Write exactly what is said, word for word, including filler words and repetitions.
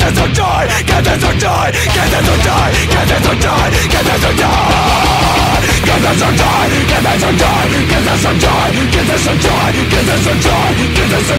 this or die, get this or die, get this or die, get this or die, get this or die, get this or die, get this or die, get this or die, get this or die, get this or die, get this or